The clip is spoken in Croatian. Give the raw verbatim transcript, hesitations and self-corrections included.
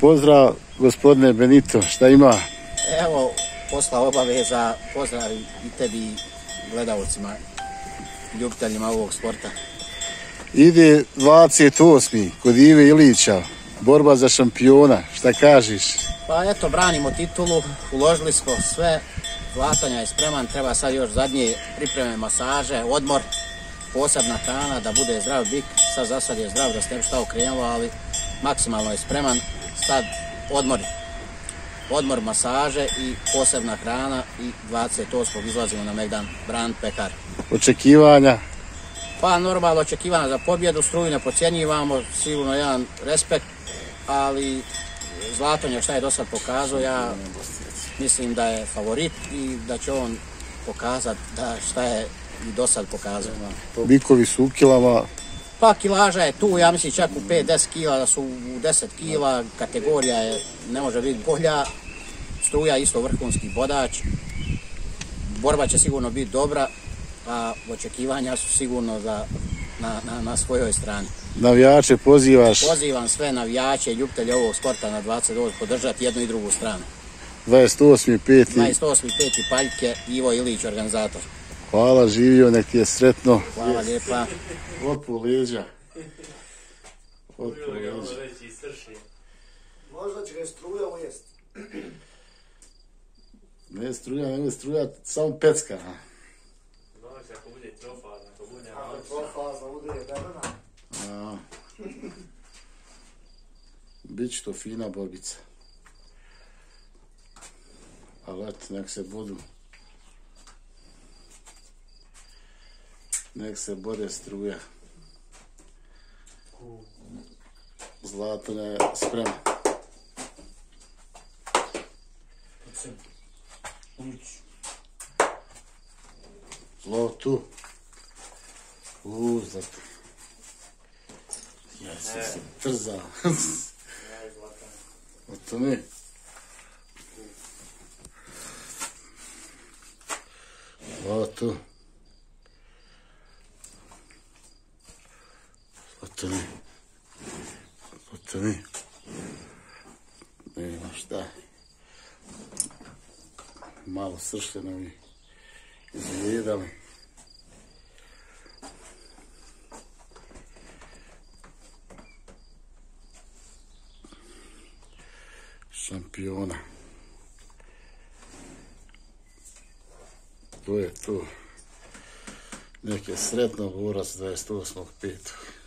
Pozdrav gospodine Benito, šta ima? Evo, posla obaveza, pozdrav i tebi i gledalcima, ljubiteljima ovog sporta. Ide dvadeset osmi kod Ive Ilića, borba za šampiona, šta kažeš? Pa eto, branimo titulu, uložili smo sve, Zlatanja je spreman, treba sad još zadnje pripreme, masaže, odmor, posebna hrana, da bude zdrav bik, sad za sad je zdrav, da se ne bi šta okrenulo, ali maksimalno je spreman, sad odmori. Odmor, masaže i posebna hrana i dvadeset osmog izlazimo na Megdan brand pekar. Očekivanja? Pa normalno očekivanja za pobjedu, struju ne podcjenjivamo, sigurno jedan respekt, ali Zlatonja šta je do sad pokazao, ja mislim da je favorit i da će on pokazati da šta je i do sad pokazao. Bikovi su u kilama? Pa kilaža je tu, ja mislim čak u pet do deset kila, da su u deset kila, kategorija je, ne može biti bolja, struja isto vrhunski bodač, borba će sigurno biti dobra, a očekivanja su sigurno za, na, na, na svojoj strani. Navijače pozivaš? Pozivam sve navijače i ljubitelje ovog sporta na dvadeset osam podržati jednu i drugu stranu. dvadeset osmi peti dvadeset osmi peti Paljke, Ivo Ilić, organizator. Hvala, živio, nek ti je sretno. Hvala lijepa. Otpu leđa. Otpu leđa. Možda će ga struja ujest. Ne struja, nego struja, samo pecka. Znaš, ako bude trofazna, ako bude... Ako trofazna bude vremena. Biće to fina borbica. Ali eto, nek se budu. Nek se bode struja. Zlatanja je spremna. Zlotu. Uuu, zlato. Ja sam se trzao. Oto mi. Zlato. Zlato mi. Zlato mi. Nema šta. Malo sršljeno mi izgledali. Šampiona. To je to. Nek je sretno borac dvadeset osmog petog